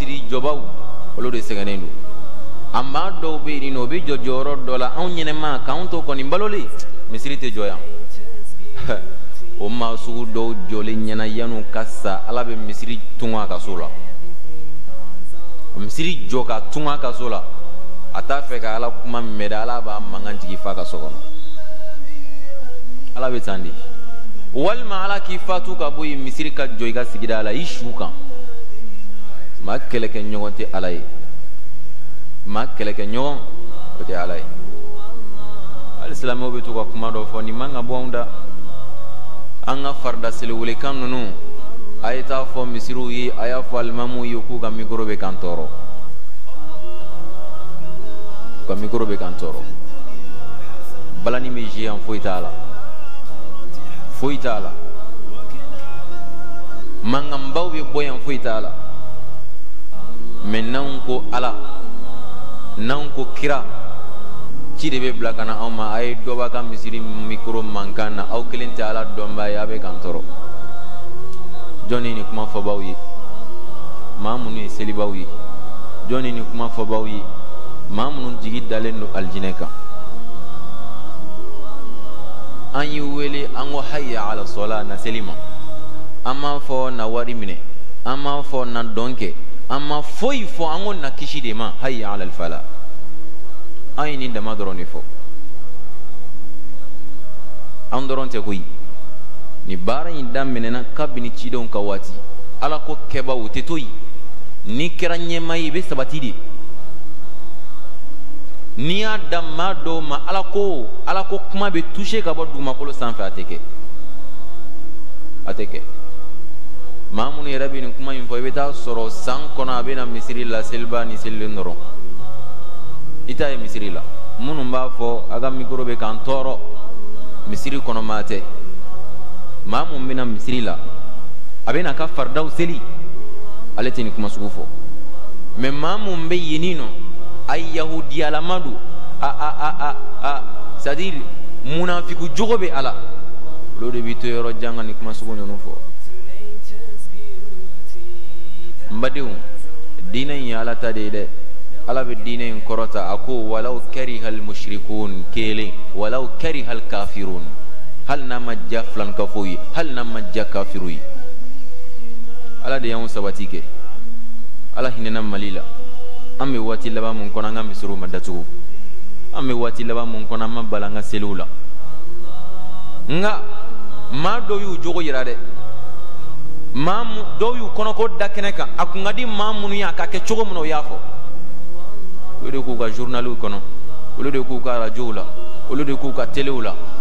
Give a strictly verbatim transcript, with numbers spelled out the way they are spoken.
misiri jɔbaw olu de sɛgɛnnen don a maa dɔw bɛ yen nɔ o bɛ jɔ jɔyɔrɔ dɔ la anw ɲɛnɛma k'anw to kɔni balolen misiri tɛ jɔ yan o maa sugu dɔw jɔlen ɲɛna yan'u ka sa ala bɛ misiri tunga a ka so la misiri jɔ ka tunga a ka so la a t'a fɛ ka ala kuma mɛn dɛ ala b'a mankan jigin f'a ka so kɔnɔ ala bɛ tan de walima ala k'i fatu ka bɔ yen misiri ka jɔ i ka sigida la i su kan maa kɛlɛkɛ ɲɔgɔn tɛ ala ye maa kɛlɛkɛ ɲɔgɔn o tɛ ala ye hali silamɛw bɛ to ka kuma dɔ fɔ nin man ka bɔ anw da an ka farida seliwelekan ninnu a ye taa fɔ misiriw ye a y'a fɔ alimamuw ye k'u ka mikoro bɛ k'an tɔɔrɔ ka mikoro bɛ k'an tɔɔrɔ balani bɛ zi yan foyi t'a la foyi t'a la mankanbaw bɛ bɔ yan foyi t'a la mɛ n'anw ko ala n'anw ko kira ci de bɛ bila ka na aw ma a ye dɔ b'a ka misiri mikoro mankan na aw kelen tɛ ala dɔnbaa ye a bɛ k'an tɔɔrɔ jɔn ye nin kuma fɔbaw ye maa minnu ye selibaw ye jɔn ye nin kuma fɔbaw ye maa minnu jigi dalen don alijinɛ kan an y'i wele an ko hayya ala sɔla na seli ma an m'a fɔ na wari minɛ an m'a fɔ na dɔn kɛ an ma foyi fɔ an ko na kisi de ma hayya ala fala an ye nin dama dɔrɔn de fɔ an dɔrɔn tɛ koyi ni baara in daminɛna kabini cidenw ka waati ala ko kɛbaw o tɛ to yen ni kɛra ɲɛmaa ye i bɛ sabati de n'i y'a da maa dɔw ma ala ko ala ko kuma bɛ touché ka bɔ dugumakolo sanfɛ a tɛ kɛ a tɛ kɛ maa minnu yɛrɛ bɛ nin kuma in fɔ i bɛ taa sɔrɔ san kɔnɔ a bɛ na misiri la seliba ni selilen dɔrɔn i t'a ye misiri la minnu b'a fɔ a ka mikoro bɛ k'an tɔɔrɔ misiri kɔnɔ maa tɛ maa mun bɛ na misiri la a bɛ na ka faridaw seli ale tɛ nin kuma sugu fɔ mɛ maa mun bɛ yen nɔ a yahudiyalama don a a a a a c'est à dire munafiku jogo bɛ a la olu de bɛ to yɔrɔ jan ka nin kuma sugu ninnu fɔ n badenw diinɛ in ye ala ta de ye dɛ ala bɛ diinɛ in kɔrɔta a ko walaw karihal mushrikun kelen walaw karihal kafirun hali n'a ma diya filankafow ye hali n'a ma diya kafiru ye ala de y'anw sabati kɛ ala hinɛna mali la an bɛ waati laban mun kɔnɔ an ka misiriw ma datugu an bɛ waati laban mun kɔnɔ an ma bala an ka seliw la nka maa dɔw y'u jogo yira dɛ maa dɔw y'u kɔnɔko da kɛnɛ kan a kun ka di maa minnu ye a ka kɛ cogo min na o y'a fɔ olu de k'u ka journaliw kɔnɔ olu de k'u ka arajow la olu de k'u ka telew la